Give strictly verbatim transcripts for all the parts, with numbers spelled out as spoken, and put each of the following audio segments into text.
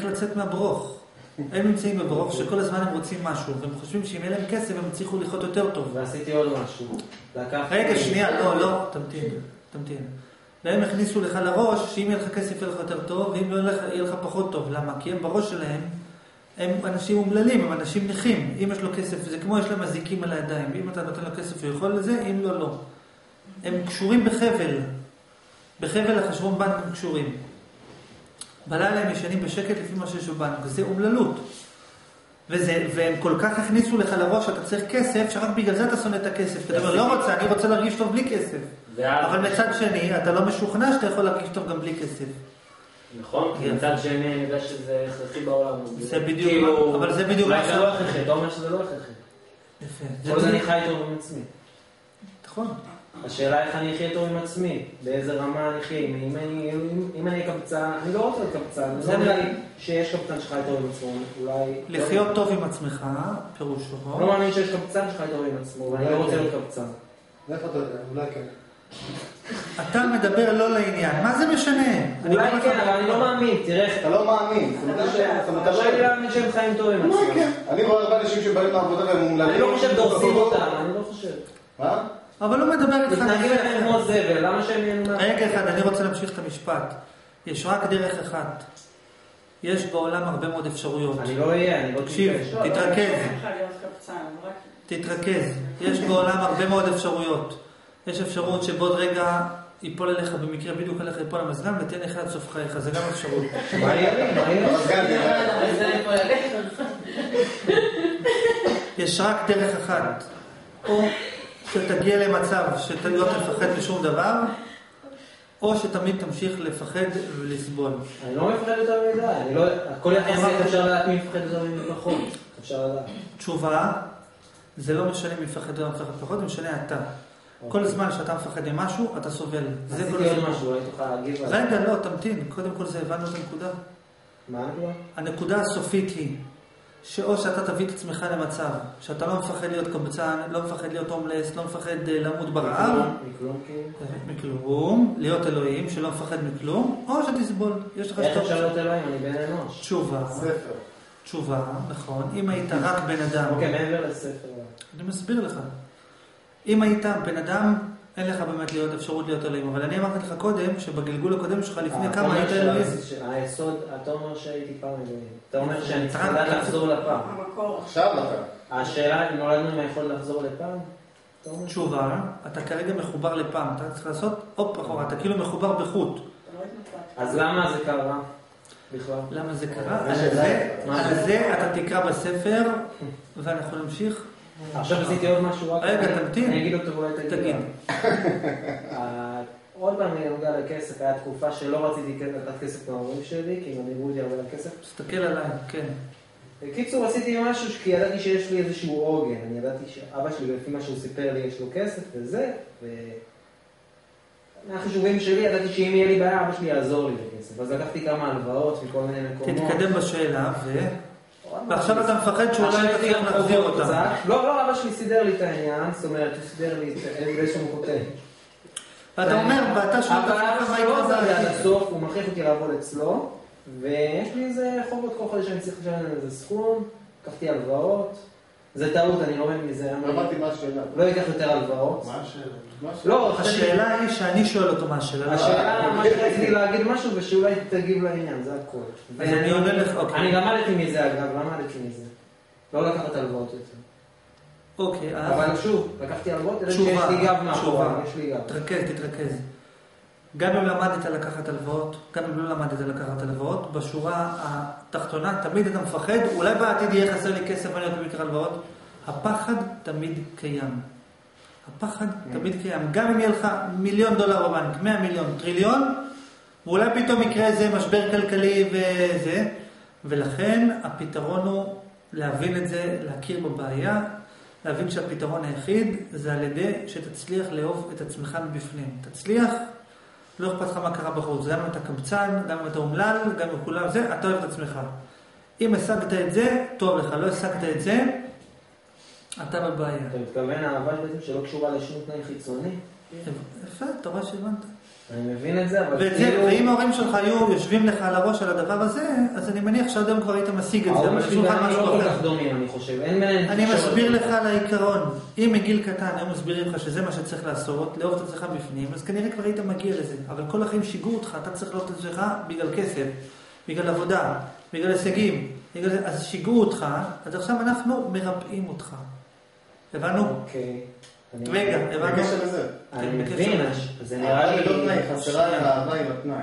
לצאת מהברוך. הם נמצאים בברוך שכל הזמן הם רוצים משהו, והם חושבים שאם אין להם כסף הם יצליחו לחיות יותר טוב. ועשיתי עוד משהו. רגע, שנייה, לא, לא, תמתין, תמתין. והם הכניסו לך לראש שאם יהיה לך כסף יהיה לך יותר טוב, ואם לא יהיה לך פחות טוב. למה? כי הם בראש שלהם, הם אנשים אומללים, הם אנשים נכים. אם יש לו כסף, זה כמו יש להם מזיקים על הידיים. אם אתה נותן לו כסף הוא יכול לזה, אם לא, לא. הם קשורים בחבל. בחבל החשבון בנק הם קשורים. בלילה הם ישנים בשקט לפי מה שיש בבנק. זה אומללות. וזה, והם כל כך הכניסו לך לראש שאתה צריך כסף, שרק בגלל זה אתה שונא את הכסף. אתה אומר, לא רוצה, אני רוצה להרגיש טוב בלי כסף. אבל מצד שני, אתה לא משוכנע שאתה יכול להרגיש טוב גם בלי כסף. נכון, כי מצד שני אני יודע שזה הכרחי בעולם. זה בדיוק, אבל זה בדיוק... אולי זה לא הכרחי, אתה אומר שזה לא הכרחי. יפה. כל זה אני חי טוב עם עצמי. נכון. השאלה איך אני אחיה טוב עם עצמי, באיזה רמה אני אחיה, אם אני קבצן, אני לא רוצה לקבצן, זה אומר לי שיש קבצן שחי טוב עם עצמו, אולי... לחיות טוב עם עצמך, פירושו. לא מאמין שיש קבצן שחי טוב עם עצמו, ואני לא רוצה להיות קבצן. איך אתה יודע? אולי כן. אתה מדבר לא לעניין, מה זה משנה? אולי כן, אבל אני לא מאמין, תראה. אתה לא מאמין, אתה מתאר לי להאמין שהם חיים טוב עם עצמם. אני רואה הרבה אנשים שבאים לעבודה והם מומללים. אני לא חושב דורסים אותם, אני לא חושב. מה? אבל הוא מדבר איתך... מתנהגים אליהם כמו זבל, למה שהם יהיו... רגע אחד, אני רוצה להמשיך את המשפט. יש רק דרך אחת. יש בעולם הרבה מאוד אפשרויות. אני לא אהיה, אני לא תקשיב, תתרכז. תתרכז. יש בעולם הרבה מאוד אפשרויות. יש אפשרות שבעוד רגע ייפול אליך במקרה, בדיוק עליך ייפול המזגן ותן לך עד סוף חייך. זה גם אפשרות. מה יהיה לי? מה יהיה לי? יש רק דרך אחת. או שתגיע למצב שאתה לא תפחד משום דבר, או שתמיד תמשיך לפחד ולסבול. אני לא מפחד יותר מדי, אני לא... הכל יחסית אפשר לדעת מי מפחד יותר מפחות. אפשר לדעת. תשובה, זה לא משנה מי מפחד יותר מפחד פחות, זה משנה אתה. כל זמן שאתה מפחד ממשהו, אתה סובל. עשיתי עוד משהו, אולי תוכל להגיב עליו. רגע, לא, תמתין. קודם כל זה הבנו את הנקודה. מה הנקודה? הנקודה הסופית היא שאו שאתה תביא את עצמך למצב שאתה לא מפחד להיות קבצן, לא מפחד להיות הומלס, לא מפחד למות ברעב, מכלום מכלום, להיות אלוהים שלא מפחד מכלום, או שתסבול. יש לך איך אפשר להיות אלוהים? אני בן אנוש. תשובה, תשובה, נכון. אם היית רק בן אדם, אוקיי, מעבר לספר. אני מסביר לך. אם היית בן אדם, אין לך באמת להיות אפשרות להיות אלוהים, אבל אני אמרתי לך קודם שבגלגול הקודם שלך לפני כמה היית אלוהים. היסוד, אתה אומר שהייתי פעם אלוהים. אתה אומר שאני צריך לדעת לחזור לפעם. עכשיו אתה. השאלה, נולדנו אם יכול לחזור לפעם? תשובה, אתה כרגע מחובר לפעם, אתה צריך לעשות הופ אחורה, אתה כאילו מחובר בחוט. אז למה זה קרה בכלל? למה זה קרה? על זה אתה תקרא בספר, ואנחנו נמשיך. עכשיו עשיתי עוד משהו רק... רגע, תמתין. אני אגיד אותו ואולי תגיד. עוד פעם אני נוגע לכסף, היה תקופה שלא רציתי לקחת כסף מההורים שלי, כי הם דיברו אותי הרבה לכסף. תסתכל עליי, כן. בקיצור, עשיתי משהו כי ידעתי שיש לי איזשהו עוגן. אני ידעתי שאבא שלי, לפי מה שהוא סיפר לי, יש לו כסף וזה, מהחישובים שלי ידעתי שאם יהיה לי בעיה, אבא שלי יעזור לי בכסף. אז לקחתי כמה הלוואות מכל מיני מקומות. תתקדם בשאלה, ו... ועכשיו אתה מפחד שאולי אתה צריך להחזיר אותה. לא, לא, אבא שלי סידר לי את העניין, זאת אומרת, הוא סידר לי באיזשהו כותב. ואתה אומר, ואתה שואל אבל אבא שלי לא עזר לי עד הסוף, הוא מכריח אותי לעבוד אצלו, ויש לי איזה חובות כל חודש שאני צריך לשלם איזה סכום, לקחתי הלוואות, זה טעות, אני לומד מזה. אמרתי מה השאלה. לא אקח יותר הלוואות. מה השאלה? לא, השאלה היא שאני שואל אותו מה השאלה. השאלה, מה שרציתי להגיד משהו, ושאולי תגיב לעניין, זה הכל. אז אני עונה לך, אוקיי. אני למדתי מזה אגב, למדתי מזה. לא לקחת הלוואות יותר. אוקיי, אבל שוב, לקחתי הלוואות, יש לי גב מאחורי, יש לי גב. תתרכז, תתרכז. גם אם למדת לקחת הלוואות, גם אם לא למדת לקחת הלוואות, בשורה התחתונה תמיד אתה מפחד, אולי בעתיד יהיה חסר לי כסף ואני יותר מקרה הלוואות, הפחד תמיד קיים. הפחד תמיד קיים. גם אם יהיה לך מיליון דולר בבנק, מאה מיליון, טריליון, ואולי פתאום יקרה איזה משבר כלכלי וזה, ולכן הפתרון הוא להבין את זה, להכיר בבעיה, להבין שהפתרון היחיד זה על ידי שתצליח לאהוב את עצמך מבפנים. תצליח, לא אכפת לך מה קרה בחוץ, גם אם אתה קמצן, גם אם אתה אומלל, גם אם כולם זה, אתה אוהב את עצמך. אם השגת את זה, טוב לך, לא השגת את זה, אתה בבעיה. אתה מתכוון אהבה בעצם שלא קשורה לשום תנאי חיצוני? יפה, אתה רואה שהבנת. אני מבין את זה, אבל ואת זה, ואם ההורים שלך היו יושבים לך על הראש על הדבר הזה, אז אני מניח שעד היום כבר היית משיג את זה, ההורים אבל שלי שולחן ואני לא משהו כל אחר. כך דומים, אני חושב. אין ביניהם... אני מסביר לך על העיקרון. אם מגיל קטן הם מסבירים לך שזה מה שצריך לעשות, לאהוב את עצמך בפנים, אז כנראה כבר היית מגיע לזה. אבל כל החיים שיגעו אותך, אתה צריך לאהוב את עצמך בגלל כסף, בגלל עבודה, בגלל הישגים. בגלל... אז שיגעו אותך, אז עכשיו אנחנו מרפאים אותך. הבנו? אוקיי. רגע, הבנו? בקשר לזה. אני מבין, זה נראה אהבה לי... ללא תנאי, חסרה לי האהבה עם התנאי.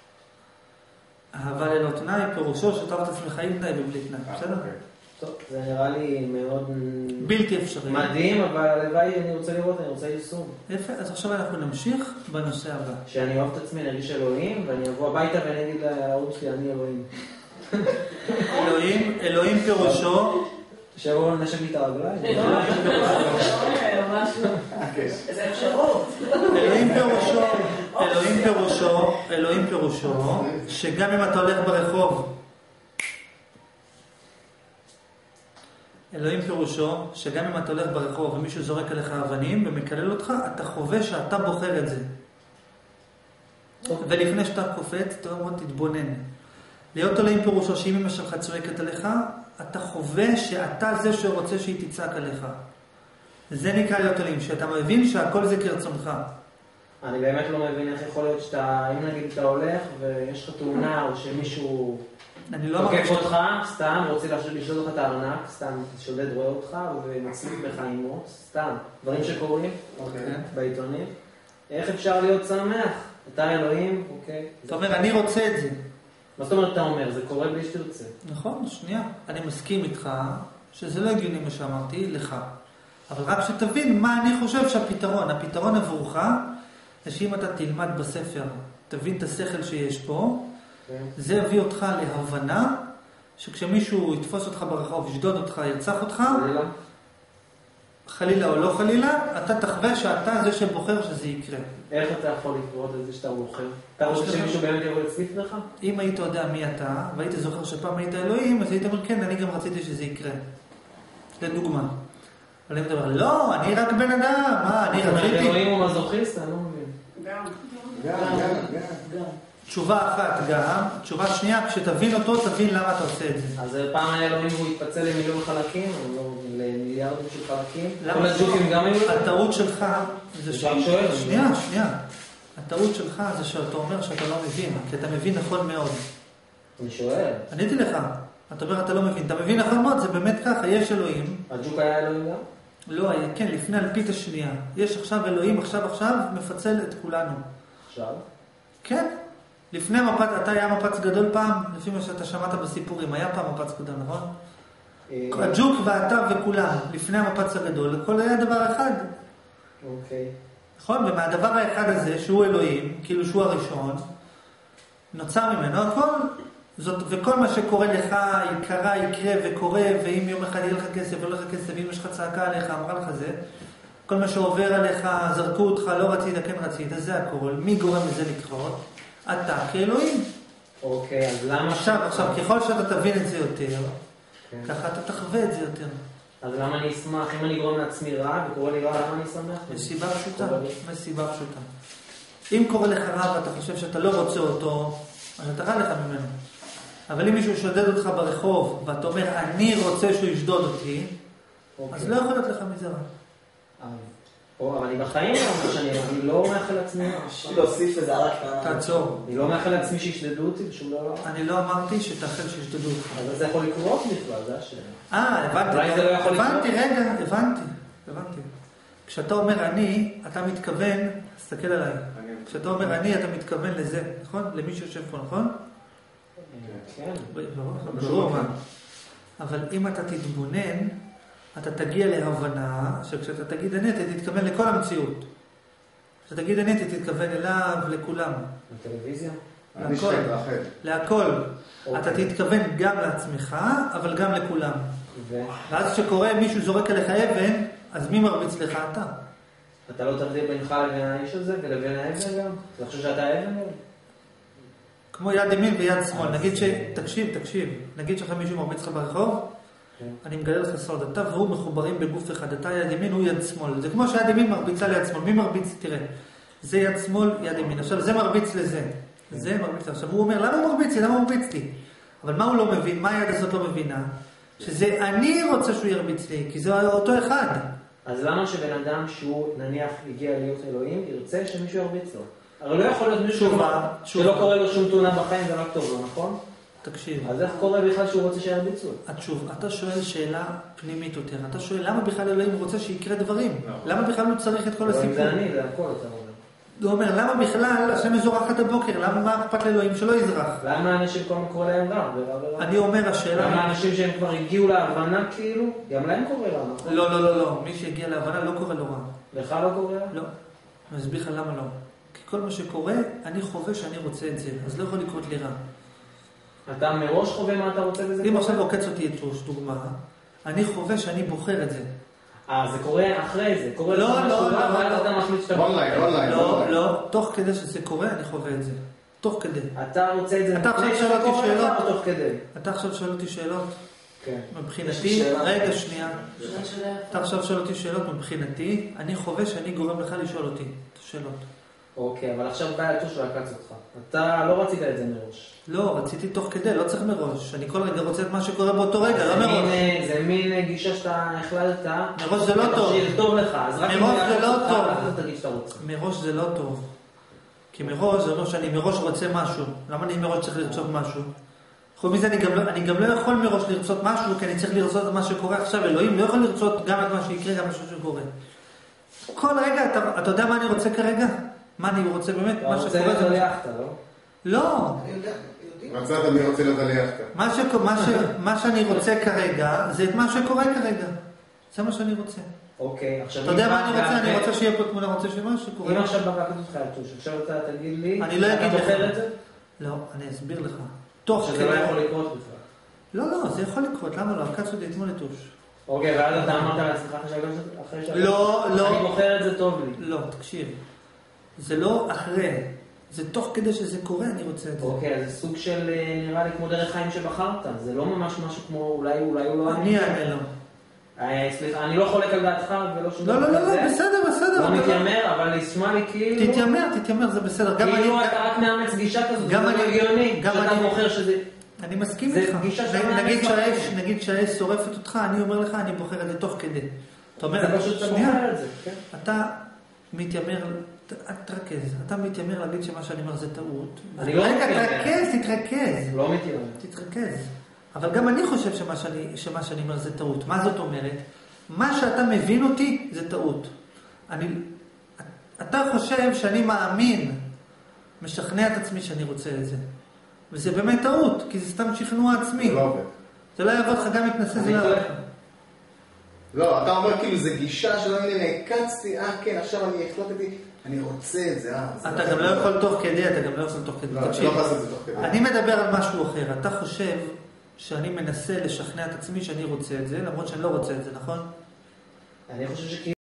אהבה ללא תנאי, פירושו שאתה אוהב את עצמך עם תנאי ובלי תנאי, בסדר? טוב, זה נראה לי מאוד... בלתי אפשרי. מדהים, אבל הלוואי, אני רוצה לראות, אני רוצה יישום. יפה, אז עכשיו אנחנו נמשיך בנושא הבא. שאני אוהב את עצמי, אני ארגיש אלוהים, ואני אבוא הביתה ואני אגיד להורים שלי, אני אלוהים. אלוהים, אלוהים פירושו, שיבואו לנשק לי את הרגליים. איזה אפשרות. אלוהים פירושו, אלוהים פירושו, אלוהים פירושו, שגם אם אתה הולך ברחוב, אלוהים פירושו, שגם אם אתה הולך ברחוב ומישהו זורק עליך אבנים ומקלל אותך, אתה חווה שאתה בוחר את זה. ולפני שאתה קופץ, אתה אומר, תתבונן. להיות אלוהים פירושו שאם אמא שלך צועקת עליך, אתה חווה שאתה זה שרוצה שהיא תצעק עליך. זה נקרא להיות אלוהים, שאתה מבין שהכל זה כרצונך. אני באמת לא מבין איך יכול להיות שאתה, אם נגיד אתה הולך ויש לך תאונה או שמישהו תוקף אותך, סתם רוצה לשדוד אותך את הארנק, סתם שודד רואה אותך ומצליף בך עימו, סתם, דברים שקורים בעיתונים. איך אפשר להיות שמח? אתה אלוהים, אוקיי. אתה אומר, אני רוצה את זה. מה זאת אומרת אתה אומר? זה קורה בלי שתרצה. נכון, שנייה. אני מסכים איתך שזה לא הגיוני מה שאמרתי לך. אבל רק שתבין מה אני חושב שהפתרון. הפתרון עבורך זה שאם אתה תלמד בספר, תבין את השכל שיש פה, זה יביא אותך להבנה שכשמישהו יתפוס אותך ברחוב, ישדוד אותך, ירצח אותך, חלילה או לא חלילה, אתה תחווה שאתה זה שבוחר שזה יקרה. איך אתה יכול לקרוא את זה שאתה בוחר? אתה רוצה שמישהו באמת יבוא לצליף לך? אם היית יודע מי אתה, והיית זוכר שפעם היית אלוהים, אז היית אומר, כן, אני גם רציתי שזה יקרה. לדוגמה. אבל אם אתה אומר, לא, אני רק בן אדם, מה, אני רציתי... אלוהים הוא מזוכיסט, אני לא מבין. גם. גם, גם, גם. תשובה אחת גם, תשובה שנייה, כשתבין אותו, תבין למה אתה עושה את זה. אז פעם היה אלוהים והוא התפצל למיליון חלקים, או לא, למיליארדים של חלקים. למה? כל הג'וקים גם היו... הטעות שלך זה ש... שואל. שנייה, שנייה. הטעות שלך זה שאתה אומר שאתה לא מבין, כי אתה מבין נכון מאוד. אני שואל. עניתי לך, אתה אומר אתה לא מבין, אתה מבין נכון מאוד, זה באמת ככה, יש אלוהים. הג'וק היה אלוהים גם? לא, כן, לפני אלפית השנייה. יש עכשיו אלוהים, עכשיו עכשיו, מפצל את כולנו. עכשיו? כן. לפני מפץ, אתה היה מפץ גדול פעם, לפי מה שאתה שמעת בסיפורים, היה פעם מפץ גדול, נכון? הג'וק ואתה וכולם, לפני המפץ הגדול, הכל היה דבר אחד. אוקיי. נכון? ומהדבר האחד הזה, שהוא אלוהים, כאילו שהוא הראשון, נוצר ממנו הכל, זאת, וכל מה שקורה לך, יקרה, יקרה וקורה, ואם יום אחד יהיה לך כסף, לא לך כסף, ואם יש לך צעקה עליך, אמרה לך זה, כל מה שעובר עליך, זרקו אותך, לא רצית, כן רצית, זה הכל. מי גורם לזה לקרות? אתה כאלוהים. אוקיי, אז למה... עכשיו, עכשיו, ככל שאתה תבין את זה יותר, ככה אתה תחווה את זה יותר. אז למה אני אשמח? אם אני גורם לעצמי רע וקורא לי רע, למה אני אשמח? מסיבה פשוטה, מסיבה פשוטה. אם קורא לך רע ואתה חושב שאתה לא רוצה אותו, אז אתה רע לך ממנו. אבל אם מישהו שודד אותך ברחוב, ואתה אומר, אני רוצה שהוא ישדוד אותי, אז לא יכול להיות לך מזה רע. אבל אני בחיים לא אומר שאני לא מאחל לעצמי. להוסיף לזה רק כמה... תעצור. אני לא מאחל לעצמי שישדדו אותי בשום דבר. אני לא אמרתי שתאחל שישדדו אותך. אבל זה יכול לקרות בכלל, זה השאלה. אה, הבנתי. אולי זה לא יכול לקרות. הבנתי, רגע, הבנתי. הבנתי. כשאתה אומר אני, אתה מתכוון, תסתכל עליי. כשאתה אומר אני, אתה מתכוון לזה, נכון? למי שיושב פה, נכון? כן. ברור, מה? אבל אם אתה תתבונן, אתה תגיע להבנה שכשאתה תגיד אני, אתה תתכוון לכל המציאות. כשאתה תגיד אני, אתה תתכוון אליו, לכולם. לטלוויזיה? להכל. להכל. אתה תתכוון גם לעצמך, אבל גם לכולם. ואז כשקורה מישהו זורק עליך אבן, אז מי מרביץ לך? אתה. אתה לא תבדיל בינך לבין האיש הזה ולבין האבן גם? אתה חושב שאתה האבן גם? כמו יד ימין ויד שמאל. נגיד ש... תקשיב, תקשיב. נגיד שלך מישהו מרביץ לך ברחוב, אני מגלה לך סוד. אתה והוא מחוברים בגוף אחד. אתה יד ימין, הוא יד שמאל. זה כמו שיד ימין מרביצה ליד שמאל. מי מרביץ? תראה. זה יד שמאל, יד ימין. עכשיו, זה מרביץ לזה. זה מרביץ. עכשיו, הוא אומר, למה הוא מרביץ לי? למה הוא מרביץ לי? אבל מה הוא לא מבין? מה היד הזאת לא מבינה? שזה אני רוצה שהוא ירביץ לי, כי זה אותו אחד. אז למה שבן אדם שהוא נניח הגיע להיות אלוהים, ירצה שמישהו ירביץ לו? הרי לא יכול להיות מישהו שלא קורא לו שום תאונה בחיים, זה רק טוב לו, נכון? תקשיב. אז איך קורה בכלל שהוא רוצה שירביצו? התשוב, אתה שואל שאלה פנימית יותר. אתה שואל למה בכלל אלוהים רוצה שיקרה דברים? למה בכלל הוא צריך את כל הסיפור? זה אני, זה הכל, אתה אומר. הוא אומר, למה בכלל השם יזורח עד הבוקר? למה מה אכפת לאלוהים שלא יזרח? למה האנשים כל מה קורא להם רע? אני אומר, השאלה... למה האנשים שהם כבר הגיעו להבנה כאילו, גם להם קורא רע, נכון? לא, לא, לא, לא. מי שהגיע להבנה לא קורא לו רע. לך לא קורא רע? לא. אני אסביר לך למה לא. כי כל מה שקורה, אני חווה שאני רוצה את זה. אז לא יכול לקרות לי רע. אתה מראש חווה מה אתה רוצה בזה? אם עכשיו עוקץ אותי את ראש, דוגמה, אני חווה שאני בוחר את זה. אה, זה קורה אחרי זה, קורה לא, לא, לא, לא, אונליין, לא, לא, תוך כדי שזה קורה, אני חווה את זה. תוך כדי. אתה רוצה את זה, אתה עכשיו שואל אותי שאלות? תוך כדי. אתה עכשיו שואל אותי שאלות? כן. מבחינתי, רגע שנייה. אתה עכשיו שואל אותי שאלות, מבחינתי, אני חווה שאני גורם לך לשאול אותי את השאלות. אוקיי, אבל עכשיו בא לתוש ועקץ אותך. אתה לא רצית את זה מראש. לא, רציתי תוך כדי, לא צריך מראש. אני כל רגע רוצה את מה שקורה באותו רגע, לא מראש. זה מין גישה שאתה החלטת. מראש זה לא טוב. שיכתוב לך. מראש זה לא טוב. אז תגיד שאתה רוצה. מראש זה לא טוב. כי מראש זה אומר שאני מראש רוצה משהו. למה אני מראש צריך לרצות משהו? חוץ מזה אני גם לא, אני גם לא יכול מראש לרצות משהו, כי אני צריך לרצות את מה שקורה עכשיו. אלוהים לא יכול לרצות גם את מה שיקרה, גם משהו שקורה. כל רגע, אתה, אתה יודע מה אני רוצה כרגע? מה אני רוצה באמת? אתה רוצה לדליחת, לא? לא. מצאת מי רוצה לדליחת. מה שאני רוצה כרגע, זה את מה שקורה כרגע. זה מה שאני רוצה. אוקיי, עכשיו... אתה יודע מה אני רוצה? אני רוצה שיהיה פה תמונה, רוצה שמה שקורה. אם עכשיו בקעת אותך יתוש, עכשיו אתה תגיד לי... אני לא אגיד לך. אתה בוחר את זה? לא, אני אסביר לך. שזה לא יכול לקרות בכלל. לא, לא, זה יכול לקרות. למה לא? הקץ אותי אתמול יתוש. אוקיי, ואז אתה אמרת לעצמך אחרי שאתה... לא, לא. אני בוחר את זה טוב לי. לא, תקשיב. זה לא אחרי. זה תוך כדי שזה קורה, אני רוצה את זה. אוקיי, אז זה סוג של, נראה לי, כמו דרך חיים שבחרת. זה לא ממש משהו כמו, אולי, אולי הוא לא... אני אענה לו. סליחה, אני לא חולק על דעתך ולא שום דבר כזה. לא, לא, לא, בסדר, בסדר. לא מתיימר, אבל נשמע לי כאילו... תתיימר, תתיימר, זה בסדר. כאילו אתה רק מאמץ גישה כזאת, זה לא הגיוני, שאתה בוחר שזה... אני מסכים איתך. נגיד שהאש שורפת אותך, אני אומר לך, אני בוחר את זה תוך כדי. אתה פשוט בוחר את זה, כן? אתה מתיימר... תתרכז. אתה מתיימר להגיד שמה שאני אומר זה טעות. אני לא מתיימר. רגע, תתרכז, תתרכז. לא מתיימר. תתרכז. אבל גם אני חושב שמה שאני, שמה שאני אומר זה טעות. מה זאת אומרת? מה שאתה מבין אותי זה טעות. אני, אתה חושב שאני מאמין, משכנע את עצמי שאני רוצה את זה. וזה באמת טעות, כי זה סתם שכנוע עצמי. זה לא עובד. זה לא יעבוד לך גם מתנסה, זה לא יעבוד לך. לא, אתה אומר כאילו זה גישה שלא הנה נעקצתי, אה כן, עכשיו אני החלטתי, אני רוצה את זה, אה. אתה גם לא יכול תוך כדי, אתה גם לא יכול תוך כדי. לא, אתה לא יכול לעשות את זה תוך כדי. אני מדבר על משהו אחר. אתה חושב שאני מנסה לשכנע את עצמי שאני רוצה את זה, למרות שאני לא רוצה את זה, נכון? אני חושב שכאילו...